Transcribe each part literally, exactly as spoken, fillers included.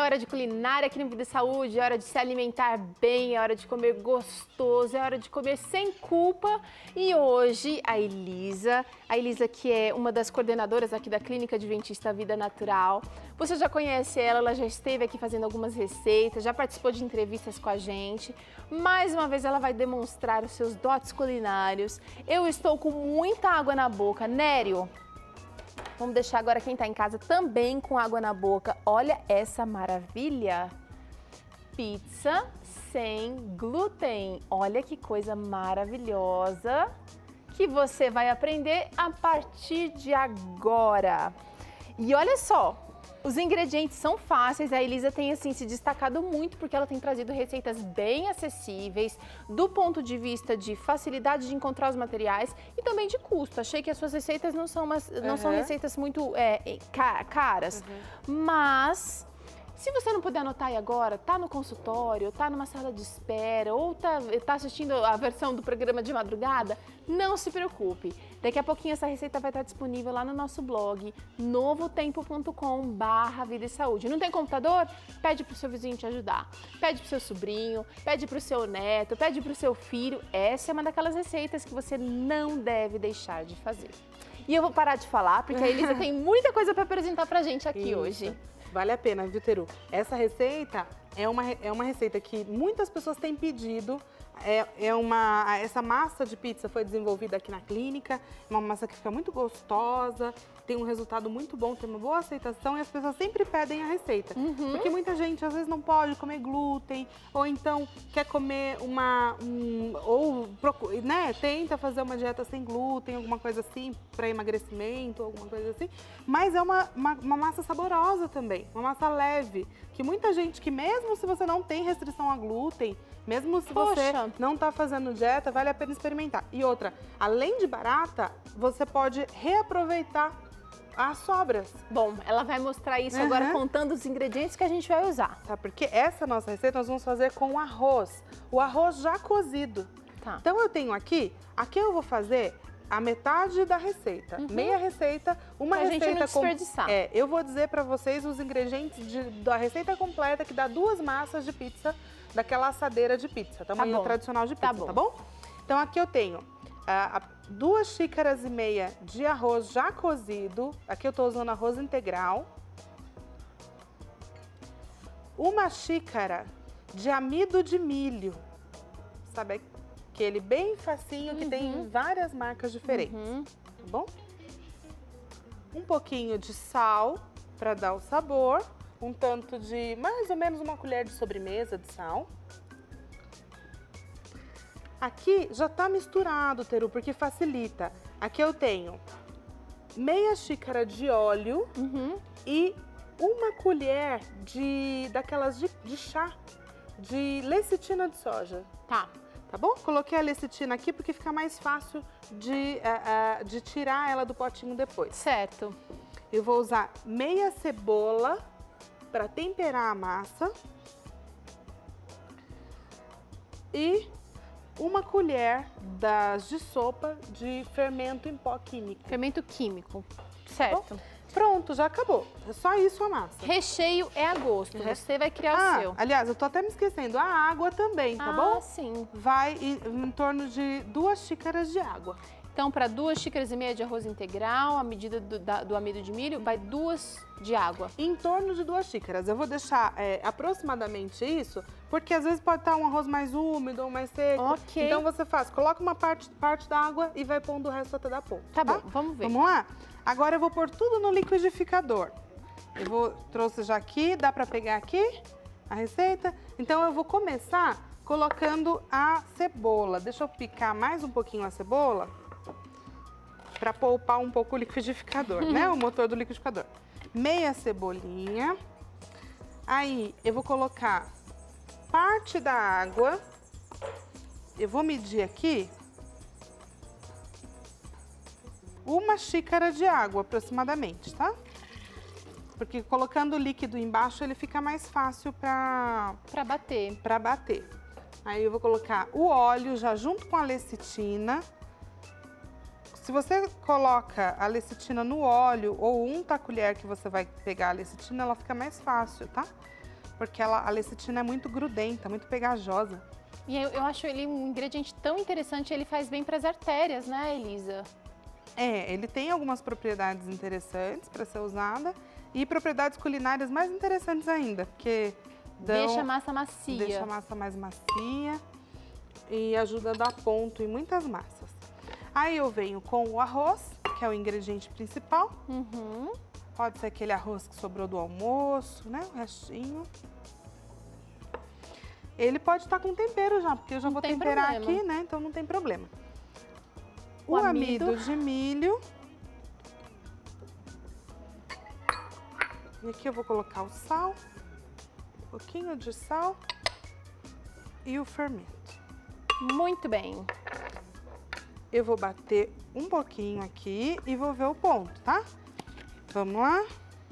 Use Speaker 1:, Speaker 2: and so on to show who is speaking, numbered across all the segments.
Speaker 1: hora de culinária aqui no Vida e Saúde, é hora de se alimentar bem, é hora de comer gostoso, é hora de comer sem culpa. E hoje a Elisa, a Elisa que é uma das coordenadoras aqui da Clínica Adventista Vida Natural. Você já conhece ela, ela já esteve aqui fazendo algumas receitas, já participou de entrevistas com a gente. Mais uma vez ela vai demonstrar os seus dotes culinários. Eu estou com muita água na boca. Nério, vamos deixar agora quem está em casa também com água na boca. Olha essa maravilha! Pizza sem glúten. Olha que coisa maravilhosa que você vai aprender a partir de agora. E olha só, os ingredientes são fáceis, a Elisa tem assim se destacado muito porque ela tem trazido receitas bem acessíveis do ponto de vista de facilidade de encontrar os materiais e também de custo. Achei que as suas receitas não são, umas, não uhum. são receitas muito é, caras, uhum. mas se você não puder anotar aí agora, tá no consultório, tá numa sala de espera ou tá, tá assistindo a versão do programa de madrugada, não se preocupe. Daqui a pouquinho essa receita vai estar disponível lá no nosso blog, novotempo ponto com barra vida e saúde. Não tem computador? Pede pro seu vizinho te ajudar. Pede pro seu sobrinho, pede pro seu neto, pede pro seu filho. Essa é uma daquelas receitas que você não deve deixar de fazer. E eu vou parar de falar, porque a Elisa tem muita coisa para apresentar pra gente aqui Isso. hoje.
Speaker 2: Vale a pena, viu, Teru? Essa receita é uma, é uma receita que muitas pessoas têm pedido. É, é uma, essa massa de pizza foi desenvolvida aqui na clínica, é uma massa que fica muito gostosa, tem um resultado muito bom, tem uma boa aceitação e as pessoas sempre pedem a receita. Uhum. Porque muita gente às vezes não pode comer glúten, ou então quer comer uma, um, ou né, tenta fazer uma dieta sem glúten, alguma coisa assim, para emagrecimento, alguma coisa assim. Mas é uma, uma, uma massa saborosa também, uma massa leve, que muita gente que mesmo se você não tem restrição a glúten, mesmo se
Speaker 1: Poxa.
Speaker 2: você não está fazendo dieta, vale a pena experimentar. E outra, além de barata, você pode reaproveitar as sobras.
Speaker 1: Bom, ela vai mostrar isso uhum. agora contando os ingredientes que a gente vai usar.
Speaker 2: Tá, porque essa nossa receita nós vamos fazer com arroz. O arroz já cozido. Tá. Então eu tenho aqui, aqui eu vou fazer a metade da receita, uhum. meia receita, uma
Speaker 1: pra
Speaker 2: receita
Speaker 1: gente não desperdiçar.
Speaker 2: Com, é, eu vou dizer para vocês os ingredientes de, da receita completa que dá duas massas de pizza daquela assadeira de pizza, tamanho tá tradicional de pizza, tá bom? Tá bom? Então aqui eu tenho uh, duas xícaras e meia de arroz já cozido, aqui eu tô usando arroz integral, uma xícara de amido de milho, sabe aquele bem facinho que uhum. tem várias marcas diferentes, uhum. tá bom? Um pouquinho de sal para dar o sabor, um tanto de, mais ou menos uma colher de sobremesa de sal. Aqui já tá misturado, Teru, porque facilita. Aqui eu tenho meia xícara de óleo uhum. e uma colher de, daquelas de, de chá, de lecitina de soja.
Speaker 1: Tá.
Speaker 2: Tá bom? Coloquei a lecitina aqui porque fica mais fácil de, uh, uh, de tirar ela do potinho depois.
Speaker 1: Certo.
Speaker 2: Eu vou usar meia cebola para temperar a massa e uma colher das de sopa de fermento em pó químico.
Speaker 1: Fermento químico, certo.
Speaker 2: Tá pronto, já acabou. É só isso a massa.
Speaker 1: Recheio é a gosto, uhum. você vai criar
Speaker 2: ah,
Speaker 1: o seu.
Speaker 2: Aliás, eu tô até me esquecendo, a água também, tá
Speaker 1: ah,
Speaker 2: bom?
Speaker 1: Ah, sim.
Speaker 2: Vai em, em torno de duas xícaras de água.
Speaker 1: Então, para duas xícaras e meia de arroz integral, a medida do, da, do amido de milho, vai duas de água.
Speaker 2: Em torno de duas xícaras. Eu vou deixar é, aproximadamente isso, porque às vezes pode estar um arroz mais úmido ou mais seco.
Speaker 1: Ok.
Speaker 2: Então você faz, coloca uma parte, parte da água e vai pondo o resto até dar ponto.
Speaker 1: Tá, tá bom, vamos ver.
Speaker 2: Vamos lá? Agora eu vou pôr tudo no liquidificador. Eu vou, trouxe já aqui, dá pra pegar aqui a receita. Então eu vou começar colocando a cebola. Deixa eu picar mais um pouquinho a cebola para poupar um pouco o liquidificador, né? O motor do liquidificador. Meia cebolinha. Aí eu vou colocar parte da água. Eu vou medir aqui uma xícara de água aproximadamente, tá? Porque colocando o líquido embaixo ele fica mais fácil para
Speaker 1: para bater.
Speaker 2: Para bater. Aí eu vou colocar o óleo já junto com a lecitina. Se você coloca a lecitina no óleo ou unta a colher que você vai pegar a lecitina, ela fica mais fácil, tá? porque ela, a lecitina é muito grudenta, muito pegajosa.
Speaker 1: E eu, eu acho ele um ingrediente tão interessante, ele faz bem para as artérias, né, Elisa?
Speaker 2: É, ele tem algumas propriedades interessantes para ser usada e propriedades culinárias mais interessantes ainda, porque dão,
Speaker 1: deixa a massa macia.
Speaker 2: Deixa a massa mais macia e ajuda a dar ponto em muitas massas. Aí eu venho com o arroz, que é o ingrediente principal.
Speaker 1: Uhum.
Speaker 2: Pode ser aquele arroz que sobrou do almoço, né? O restinho. Ele pode estar com tempero já, porque eu já
Speaker 1: Não
Speaker 2: vou
Speaker 1: tem
Speaker 2: temperar
Speaker 1: problema.
Speaker 2: aqui, né? Então não tem problema. O,
Speaker 1: O
Speaker 2: amido.
Speaker 1: amido
Speaker 2: de milho. E aqui eu vou colocar o sal, um pouquinho de sal e o fermento.
Speaker 1: Muito bem.
Speaker 2: Eu vou bater um pouquinho aqui e vou ver o ponto, tá? Vamos lá.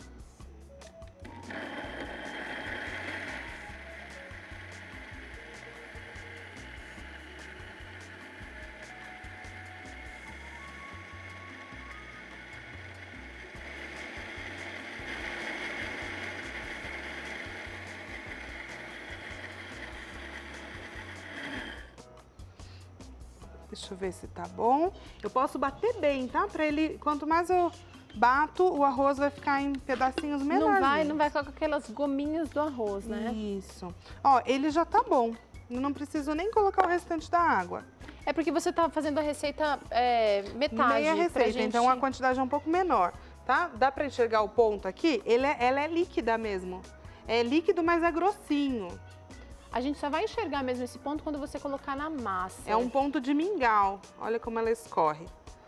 Speaker 2: Deixa eu ver se tá bom. Eu posso bater bem, tá? Pra ele, quanto mais eu bato, o arroz vai ficar em pedacinhos menores.
Speaker 1: Não vai, não vai com aquelas gominhas do arroz, né?
Speaker 2: Isso. Ó, ele já tá bom. Eu não preciso nem colocar o restante da água.
Speaker 1: É porque você tá fazendo a receita é, metade.
Speaker 2: Meia receita,
Speaker 1: gente...
Speaker 2: então a quantidade é um pouco menor, tá? Dá pra enxergar o ponto aqui? Ele é, ela é líquida mesmo. É líquido, mas é grossinho.
Speaker 1: A gente só vai enxergar mesmo esse ponto quando você colocar na massa.
Speaker 2: É um ponto de mingau. Olha como ela escorre.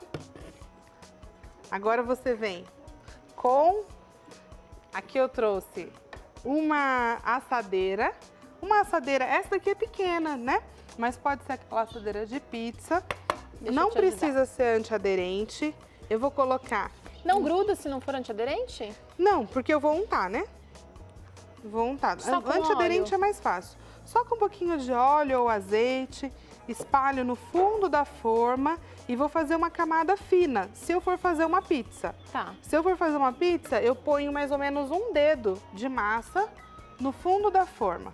Speaker 2: Agora você vem com... Aqui eu trouxe uma assadeira. Uma assadeira, essa daqui é pequena, né? Mas pode ser aquela assadeira de pizza.
Speaker 1: Deixa
Speaker 2: não
Speaker 1: eu te
Speaker 2: precisa ser antiaderente. Eu vou colocar...
Speaker 1: Não gruda se não for antiaderente?
Speaker 2: Não, porque eu vou untar, né? Vou untar.
Speaker 1: Só com
Speaker 2: Antiaderente
Speaker 1: óleo.
Speaker 2: é mais fácil. Só com um pouquinho de óleo ou azeite, espalho no fundo da forma e vou fazer uma camada fina, se eu for fazer uma pizza.
Speaker 1: Tá.
Speaker 2: Se eu for fazer uma pizza, eu ponho mais ou menos um dedo de massa no fundo da forma.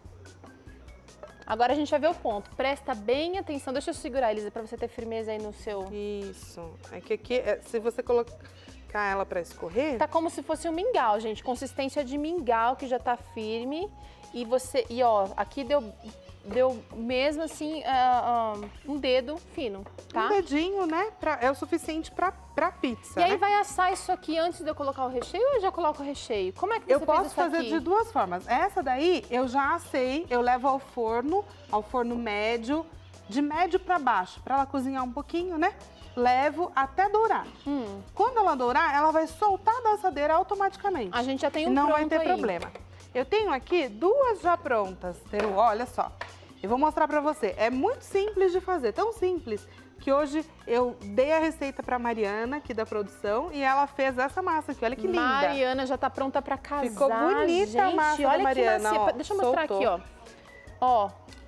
Speaker 1: Agora a gente vai ver o ponto. Presta bem atenção. Deixa eu segurar, Elisa, pra você ter firmeza aí no seu...
Speaker 2: Isso. É que aqui, é, se você colocar ela para escorrer...
Speaker 1: Tá como se fosse um mingau, gente. Consistência de mingau, que já tá firme. E você... E ó, aqui deu... Deu mesmo assim, uh, uh, um dedo fino, tá?
Speaker 2: Um dedinho, né? Pra, é o suficiente pra, pra pizza,
Speaker 1: E aí
Speaker 2: né?
Speaker 1: vai assar isso aqui antes de eu colocar o recheio ou eu já coloco o recheio? Como é que você
Speaker 2: Eu
Speaker 1: fez
Speaker 2: posso
Speaker 1: isso
Speaker 2: fazer
Speaker 1: aqui?
Speaker 2: de duas formas. Essa daí eu já assei, eu levo ao forno, ao forno médio, de médio pra baixo, pra ela cozinhar um pouquinho, né? Levo até dourar. Hum. Quando ela dourar, ela vai soltar da assadeira automaticamente.
Speaker 1: A gente já tem um
Speaker 2: Não
Speaker 1: pronto
Speaker 2: vai ter
Speaker 1: aí.
Speaker 2: problema. Eu tenho aqui duas já prontas, Teru, olha só. Eu vou mostrar pra você. É muito simples de fazer, tão simples que hoje eu dei a receita pra Mariana, aqui da produção, e ela fez essa massa aqui. Olha que linda.
Speaker 1: Mariana já tá pronta pra casar.
Speaker 2: Ficou bonita
Speaker 1: gente,
Speaker 2: a massa
Speaker 1: olha
Speaker 2: da Mariana,
Speaker 1: que macia.
Speaker 2: ó,
Speaker 1: Deixa eu mostrar
Speaker 2: soltou.
Speaker 1: aqui, ó. Ó.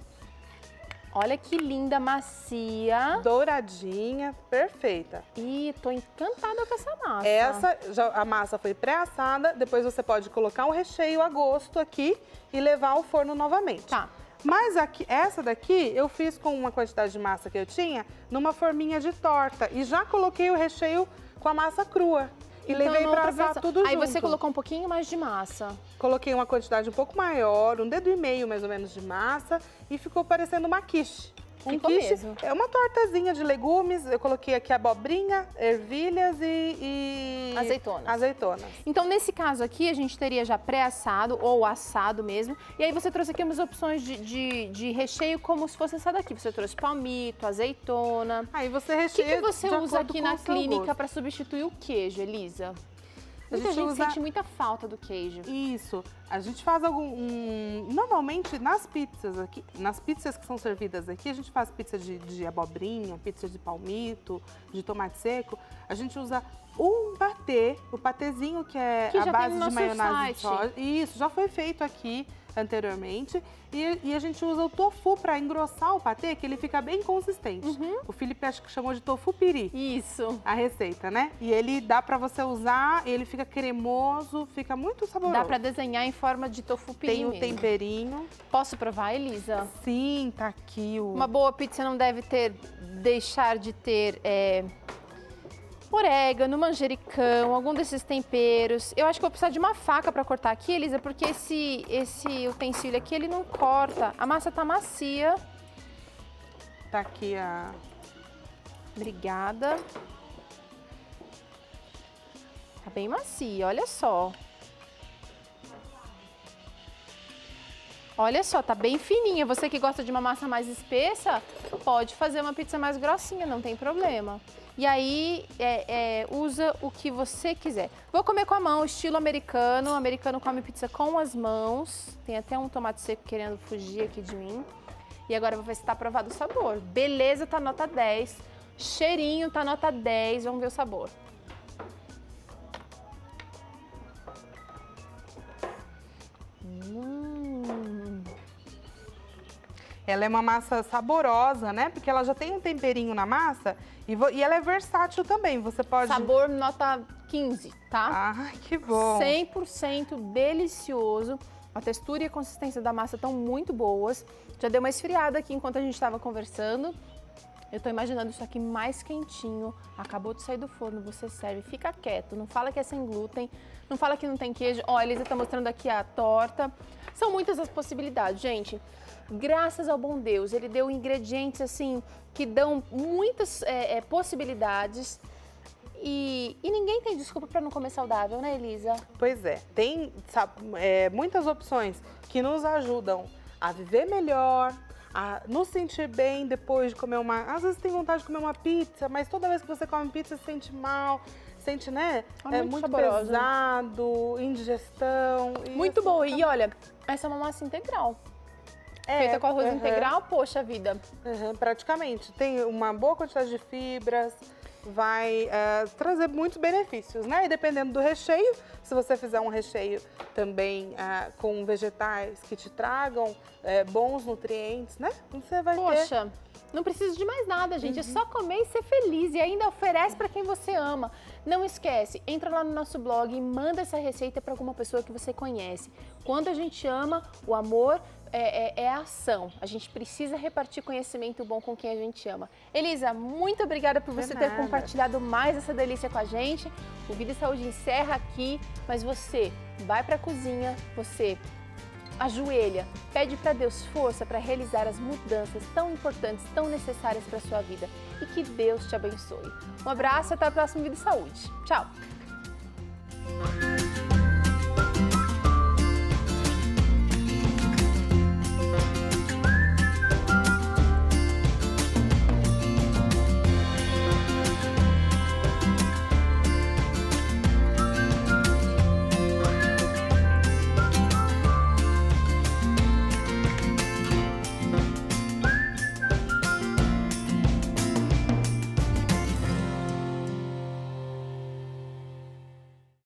Speaker 1: Olha que linda, macia.
Speaker 2: Douradinha, perfeita.
Speaker 1: Ih, tô encantada com essa massa.
Speaker 2: Essa, já, a massa foi pré-assada, depois você pode colocar um recheio a gosto aqui e levar ao forno novamente.
Speaker 1: Tá.
Speaker 2: Mas aqui, essa daqui eu fiz com uma quantidade de massa que eu tinha numa forminha de torta e já coloquei o recheio com a massa crua. E
Speaker 1: Então,
Speaker 2: levei
Speaker 1: na
Speaker 2: pra
Speaker 1: outra
Speaker 2: assar
Speaker 1: versão-
Speaker 2: tudo
Speaker 1: Aí
Speaker 2: junto.
Speaker 1: você colocou um pouquinho mais de massa.
Speaker 2: Coloquei uma quantidade um pouco maior, um dedo e meio mais ou menos de massa e ficou parecendo uma quiche. Um
Speaker 1: Ficou
Speaker 2: quiche
Speaker 1: mesmo.
Speaker 2: é uma tortazinha de legumes, eu coloquei aqui abobrinha, ervilhas e... e...
Speaker 1: Azeitonas.
Speaker 2: Azeitonas.
Speaker 1: Então, nesse caso aqui, a gente teria já pré-assado ou assado mesmo. E aí você trouxe aqui umas opções de, de, de recheio como se fosse essa daqui. Você trouxe palmito, azeitona.
Speaker 2: Aí você
Speaker 1: O que,
Speaker 2: recheia
Speaker 1: que você
Speaker 2: de
Speaker 1: usa
Speaker 2: acordo
Speaker 1: aqui
Speaker 2: com
Speaker 1: na
Speaker 2: o seu
Speaker 1: clínica
Speaker 2: gosto.
Speaker 1: para substituir o queijo, Elisa?
Speaker 2: A
Speaker 1: Muita
Speaker 2: gente
Speaker 1: gente
Speaker 2: usa-
Speaker 1: sente muita falta do queijo.
Speaker 2: Isso. A gente faz algum... um- Normalmente, nas pizzas aqui, nas pizzas que são servidas aqui, a gente faz pizza de, de abobrinha, pizza de palmito, de tomate seco. A gente usa um patê, o patezinho que é
Speaker 1: Que
Speaker 2: a
Speaker 1: já tem
Speaker 2: base
Speaker 1: no
Speaker 2: de
Speaker 1: nosso
Speaker 2: maionese
Speaker 1: site.
Speaker 2: de soja. Isso, já foi feito aqui. anteriormente. E, e a gente usa o tofu para engrossar o patê, que ele fica bem consistente. Uhum. O Felipe acho que chamou de tofu piri.
Speaker 1: Isso.
Speaker 2: A receita, né? E ele dá para você usar, ele fica cremoso, fica muito saboroso.
Speaker 1: Dá para desenhar em forma de tofu piri
Speaker 2: Tem o
Speaker 1: mesmo.
Speaker 2: temperinho.
Speaker 1: Posso provar, Elisa?
Speaker 2: Sim, tá aqui o...
Speaker 1: Uma boa pizza não deve ter, deixar de ter... É... orégano, manjericão, algum desses temperos. Eu acho que vou precisar de uma faca para cortar aqui, Elisa, porque esse, esse utensílio aqui, ele não corta. A massa tá macia.
Speaker 2: Tá aqui a...
Speaker 1: Obrigada. Tá bem macia, olha só. Olha só, tá bem fininha. Você que gosta de uma massa mais espessa, pode fazer uma pizza mais grossinha, não tem problema. E aí, é, é, usa o que você quiser. Vou comer com a mão, estilo americano. O americano come pizza com as mãos. Tem até um tomate seco querendo fugir aqui de mim. E agora eu vou ver se tá aprovado o sabor. Beleza, tá nota dez. Cheirinho, tá nota dez. Vamos ver o sabor. Hum.
Speaker 2: Ela é uma massa saborosa, né? Porque ela já tem um temperinho na massa e, e ela é versátil também. Você pode...
Speaker 1: Sabor nota quinze, tá?
Speaker 2: Ah, que bom!
Speaker 1: cem por cento delicioso. A textura e a consistência da massa estão muito boas. Já deu uma esfriada aqui enquanto a gente estava conversando. Eu tô imaginando isso aqui mais quentinho. Acabou de sair do forno, você serve. Fica quieto, não fala que é sem glúten, não fala que não tem queijo. Ó, a Elisa tá mostrando aqui a torta. São muitas as possibilidades, gente. Graças ao bom Deus, ele deu ingredientes assim que dão muitas é, é, possibilidades e, e ninguém tem desculpa para não comer saudável, né, Elisa?
Speaker 2: Pois é, tem sabe, é, muitas opções que nos ajudam a viver melhor, a nos sentir bem depois de comer uma... Às vezes tem vontade de comer uma pizza, mas toda vez que você come pizza se sente mal, sente, né?
Speaker 1: É,
Speaker 2: é
Speaker 1: muito,
Speaker 2: muito
Speaker 1: saborosa.
Speaker 2: Pesado, indigestão.
Speaker 1: Muito
Speaker 2: assim,
Speaker 1: boa.
Speaker 2: fica...
Speaker 1: E olha, essa é uma massa integral.
Speaker 2: É,
Speaker 1: feita com arroz
Speaker 2: uhum.
Speaker 1: integral, poxa vida.
Speaker 2: Uhum, praticamente. Tem uma boa quantidade de fibras, vai uh, trazer muitos benefícios, né? E dependendo do recheio, se você fizer um recheio também uh, com vegetais que te tragam uh, bons nutrientes, né? Você vai
Speaker 1: Poxa,
Speaker 2: ter...
Speaker 1: Poxa, não precisa de mais nada, gente.
Speaker 2: Uhum.
Speaker 1: É só comer e ser feliz. E ainda oferece para quem você ama. Não esquece, entra lá no nosso blog e manda essa receita para alguma pessoa que você conhece. Quando a gente ama, o amor é, é, é a ação. A gente precisa repartir conhecimento bom com quem a gente ama. Elisa, muito obrigada por você ter compartilhado mais essa delícia com a gente. O Vida e Saúde encerra aqui, mas você vai para a cozinha, você ajoelha, pede para Deus força para realizar as mudanças tão importantes, tão necessárias para a sua vida. E que Deus te abençoe. Um abraço e até o próximo Vida e Saúde. Tchau!